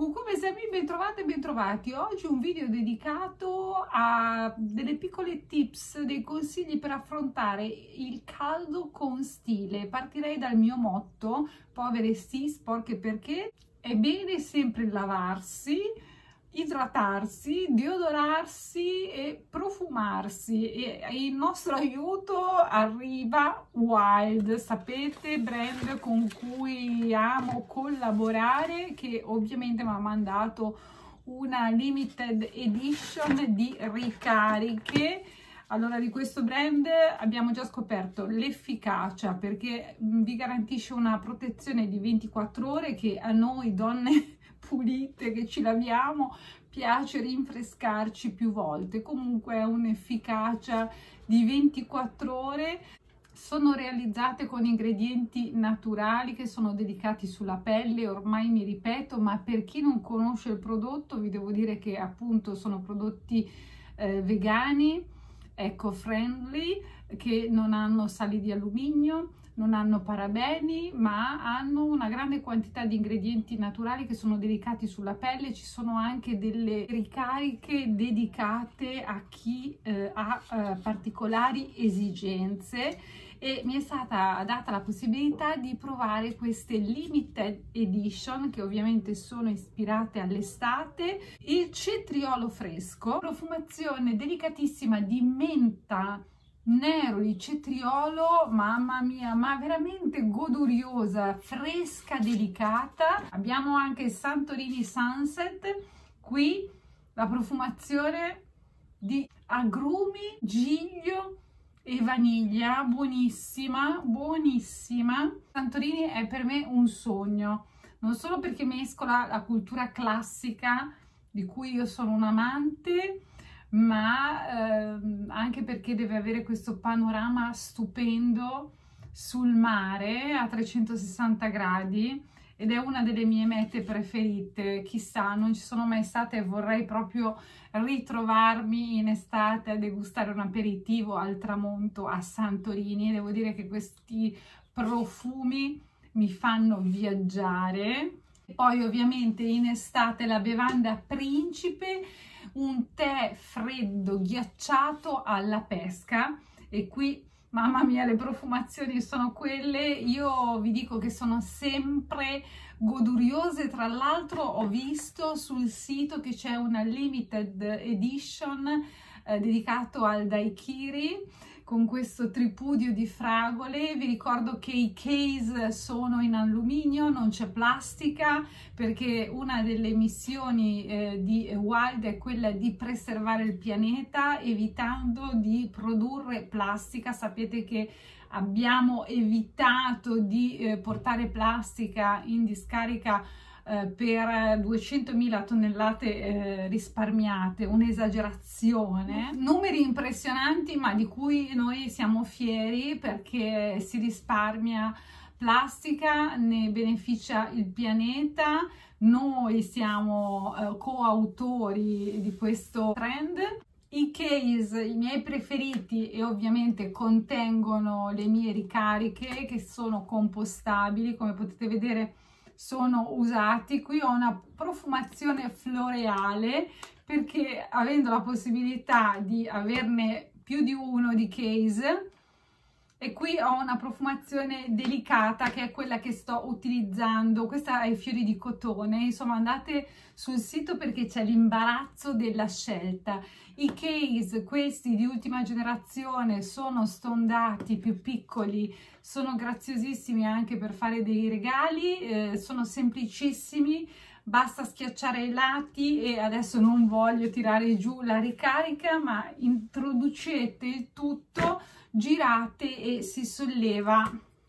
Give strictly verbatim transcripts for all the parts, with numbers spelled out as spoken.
Come sempre, ben trovate e ben trovati. Oggi un video dedicato a delle piccole tips, dei consigli per affrontare il caldo con stile. Partirei dal mio motto: povere sì, sporche perché. È bene sempre lavarsi, idratarsi, deodorarsi e profumarsi, e il nostro aiuto arriva Wild, sapete, brand con cui amo collaborare, che ovviamente mi ha mandato una limited edition di ricariche. Allora, di questo brand abbiamo già scoperto l'efficacia, perché vi garantisce una protezione di ventiquattro ore che a noi donne pulite che ci laviamo piace rinfrescarci più volte. Comunque è un'efficacia di ventiquattro ore. Sono realizzate con ingredienti naturali che sono dedicati sulla pelle, ormai mi ripeto, ma per chi non conosce il prodotto vi devo dire che appunto sono prodotti eh, vegani, eco-friendly, che non hanno sali di alluminio, non hanno parabeni, ma hanno una grande quantità di ingredienti naturali che sono dedicati sulla pelle. Ci sono anche delle ricariche dedicate a chi eh, ha eh, particolari esigenze, e mi è stata data la possibilità di provare queste limited edition, che ovviamente sono ispirate all'estate. Il cetriolo fresco, profumazione delicatissima di menta, neroli, cetriolo, mamma mia, ma veramente goduriosa, fresca, delicata. Abbiamo anche il Santorini Sunset, qui la profumazione di agrumi, giglio e vaniglia, buonissima, buonissima. Santorini è per me un sogno, non solo perché mescola la cultura classica di cui io sono un amante, ma ehm, anche perché deve avere questo panorama stupendo sul mare a trecentosessanta gradi, ed è una delle mie mete preferite. Chissà, non ci sono mai stata e vorrei proprio ritrovarmi in estate a degustare un aperitivo al tramonto a Santorini. Devo dire che questi profumi mi fanno viaggiare. Poi ovviamente in estate la bevanda principe, un tè freddo ghiacciato alla pesca, e qui mamma mia le profumazioni sono quelle. Io vi dico che sono sempre goduriose. Tra l'altro ho visto sul sito che c'è una limited edition eh, dedicato al daiquiri con questo tripudio di fragole. Vi ricordo che i case sono in alluminio, non c'è plastica, perché una delle missioni eh, di Wild è quella di preservare il pianeta evitando di produrre plastica. Sapete che abbiamo evitato di eh, portare plastica in discarica eh, per duecentomila tonnellate eh, risparmiate, un'esagerazione. Numeri impressionanti, ma di cui noi siamo fieri, perché si risparmia plastica, ne beneficia il pianeta. Noi siamo eh, coautori di questo trend. I case, i miei preferiti, e ovviamente contengono le mie ricariche che sono compostabili, come potete vedere sono usati. Qui ho una profumazione floreale, perché avendo la possibilità di averne più di uno di case, e qui ho una profumazione delicata che è quella che sto utilizzando. Questa è i fiori di cotone. Insomma, andate sul sito perché c'è l'imbarazzo della scelta. I case, questi di ultima generazione, sono stondati, più piccoli, sono graziosissimi anche per fare dei regali, eh, sono semplicissimi, basta schiacciare i lati. E adesso non voglio tirare giù la ricarica, ma introducete il tutto, girate e si solleva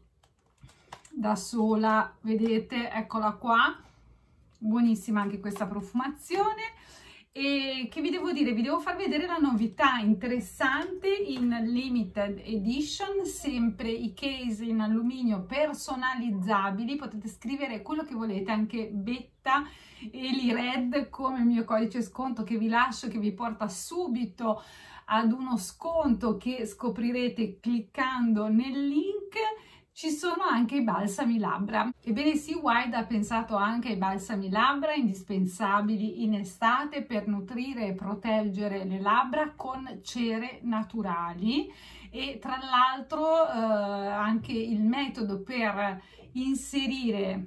da sola. Vedete, eccola qua, buonissima anche questa profumazione. E che vi devo dire, vi devo far vedere la novità interessante in limited edition, sempre i case in alluminio personalizzabili. Potete scrivere quello che volete, anche Betta Eli Red come mio codice sconto, che vi lascio, che vi porta subito ad uno sconto che scoprirete cliccando nel link. Ci sono anche i balsami labbra. Ebbene sì, Wild ha pensato anche ai balsami labbra indispensabili in estate per nutrire e proteggere le labbra con cere naturali, e tra l'altro eh, anche il metodo per inserire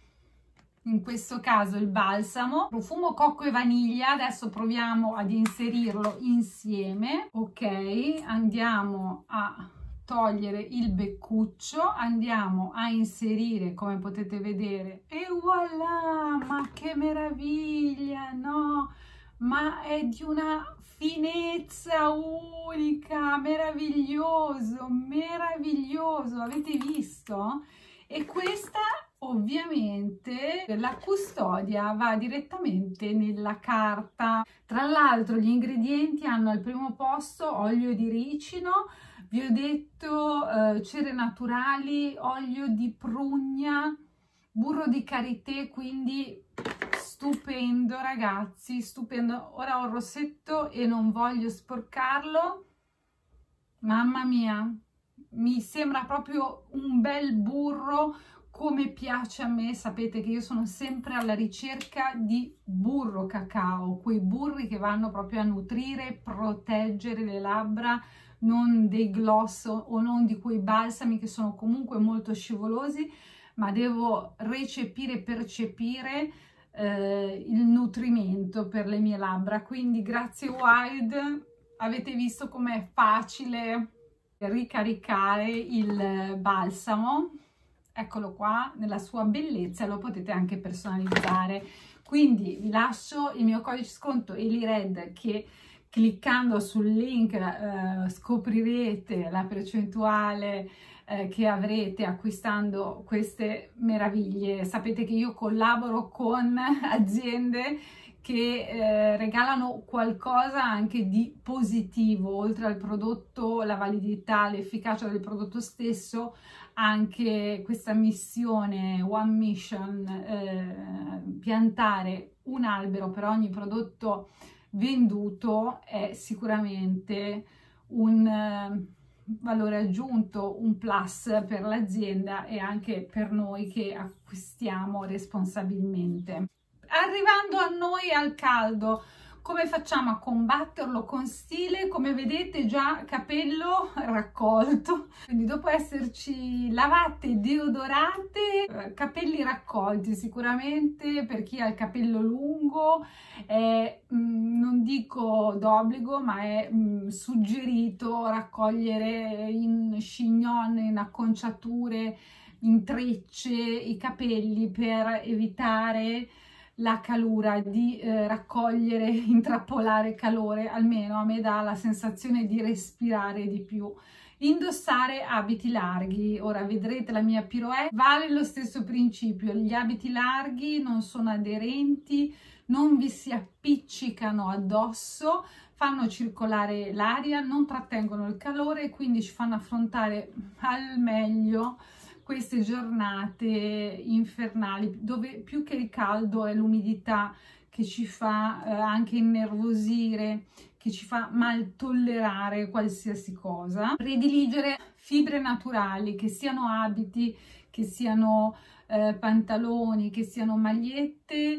in questo caso il balsamo, profumo cocco e vaniglia. Adesso proviamo ad inserirlo insieme. Ok, andiamo a togliere il beccuccio, andiamo a inserire, come potete vedere, e voilà, ma che meraviglia, no? Ma è di una finezza unica, meraviglioso, meraviglioso, avete visto? E questa ovviamente la custodia va direttamente nella carta. Tra l'altro gli ingredienti hanno al primo posto olio di ricino, vi ho detto eh, cere naturali, olio di prugna, burro di karité, quindi stupendo ragazzi, stupendo. Ora ho il rossetto e non voglio sporcarlo, mamma mia, mi sembra proprio un bel burro come piace a me. Sapete che io sono sempre alla ricerca di burro cacao, quei burri che vanno proprio a nutrire e proteggere le labbra, non dei gloss o non di quei balsami che sono comunque molto scivolosi, ma devo recepire e percepire eh, il nutrimento per le mie labbra. Quindi grazie Wild, avete visto com'è facile ricaricare il balsamo. Eccolo qua nella sua bellezza, lo potete anche personalizzare. Quindi vi lascio il mio codice sconto ELIRED, che cliccando sul link eh, scoprirete la percentuale eh, che avrete acquistando queste meraviglie. Sapete che io collaboro con aziende che eh, regalano qualcosa anche di positivo, oltre al prodotto, la validità, l'efficacia del prodotto stesso, anche questa missione, One Mission, eh, piantare un albero per ogni prodotto venduto, è sicuramente un eh, valore aggiunto, un plus per l'azienda e anche per noi che acquistiamo responsabilmente. Arrivando a noi al caldo, come facciamo a combatterlo con stile? Come vedete già capello raccolto, quindi dopo esserci lavate e deodorate, capelli raccolti sicuramente per chi ha il capello lungo. È, mh, non dico d'obbligo, ma è mh, suggerito raccogliere in chignon, in acconciature, in trecce i capelli per evitare la calura, di eh, raccogliere, intrappolare calore. Almeno a me dà la sensazione di respirare di più. Indossare abiti larghi, ora vedrete la mia pirouette, vale lo stesso principio. Gli abiti larghi non sono aderenti, non vi si appiccicano addosso, fanno circolare l'aria, non trattengono il calore, quindi ci fanno affrontare al meglio queste giornate infernali, dove più che il caldo è l'umidità che ci fa eh, anche innervosire, che ci fa mal tollerare qualsiasi cosa. Prediligere fibre naturali, che siano abiti, che siano eh, pantaloni, che siano magliette,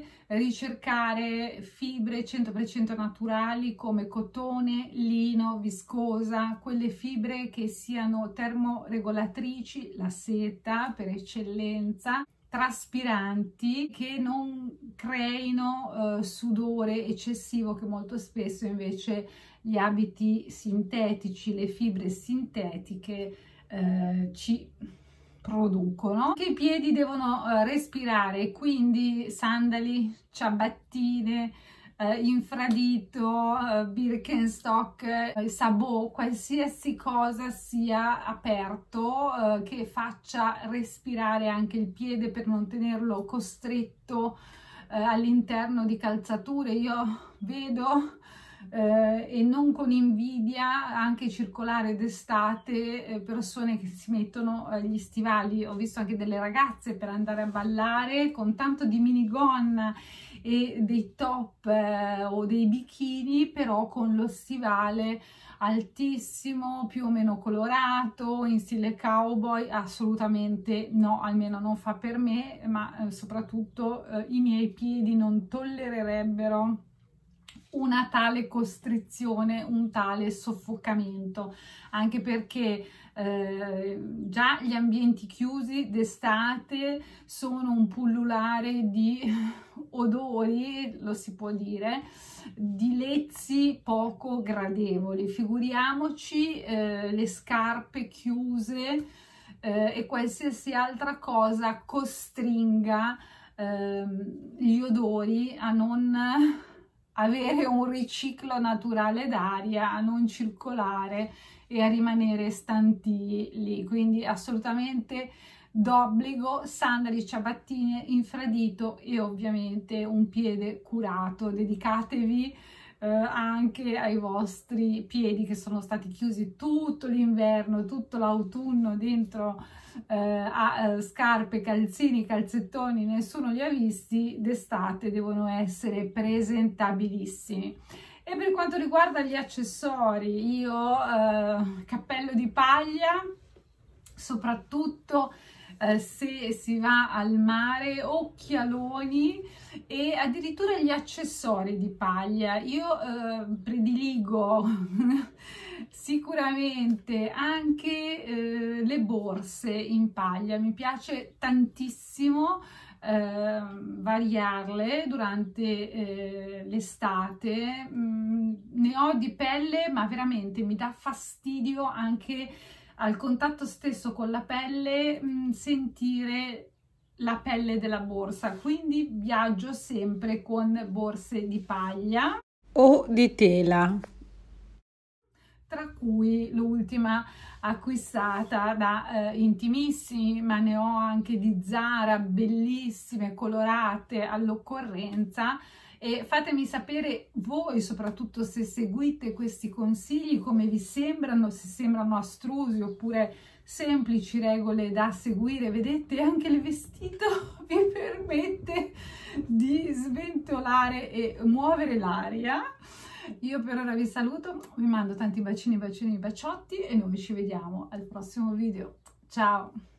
ricercare fibre cento per cento naturali come cotone, lino, viscosa, quelle fibre che siano termoregolatrici, la seta per eccellenza, traspiranti, che non creino eh, sudore eccessivo, che molto spesso invece gli abiti sintetici, le fibre sintetiche eh, ci producono. Che i piedi devono uh, respirare, quindi sandali, ciabattine, uh, infradito, uh, Birkenstock, uh, sabot, qualsiasi cosa sia aperto uh, che faccia respirare anche il piede per non tenerlo costretto uh, all'interno di calzature. Io vedo eh, e non con invidia anche circolare d'estate eh, persone che si mettono eh, gli stivali. Ho visto anche delle ragazze per andare a ballare con tanto di minigonna e dei top eh, o dei bikini, però con lo stivale altissimo, più o meno colorato, in stile cowboy. Assolutamente no, almeno non fa per me, ma eh, soprattutto eh, i miei piedi non tollererebbero una tale costrizione, un tale soffocamento, anche perché eh, già gli ambienti chiusi d'estate sono un pullulare di odori, lo si può dire, di lezzi poco gradevoli. Figuriamoci eh, le scarpe chiuse eh, e qualsiasi altra cosa costringa eh, gli odori a non avere un riciclo naturale d'aria, a non circolare e a rimanere stanti lì. Quindi assolutamente d'obbligo sandali, ciabattine, infradito e ovviamente un piede curato. Dedicatevi eh, anche ai vostri piedi che sono stati chiusi tutto l'inverno, tutto l'autunno dentro eh, a eh, scarpe, calzini, calzettoni, nessuno li ha visti. D'estate devono essere presentabilissimi. E per quanto riguarda gli accessori, io eh, cappello di paglia, soprattutto eh, se si va al mare, occhialoni e addirittura gli accessori di paglia. Io eh, prediligo sicuramente anche eh, le borse in paglia. Mi piace tantissimo eh, variarle durante eh, l'estate. Mm, ne ho di pelle, ma veramente mi dà fastidio anche al contatto stesso con la pelle mh, sentire la pelle della borsa, quindi viaggio sempre con borse di paglia o di tela, tra cui l'ultima acquistata da eh, Intimissimi, ma ne ho anche di Zara, bellissime, colorate all'occorrenza. E fatemi sapere voi, soprattutto se seguite questi consigli, come vi sembrano, se sembrano astrusi oppure semplici regole da seguire. Vedete, anche il vestito vi permette di sventolare e muovere l'aria. Io per ora vi saluto, vi mando tanti bacini, bacini, baciotti e noi ci vediamo al prossimo video. Ciao!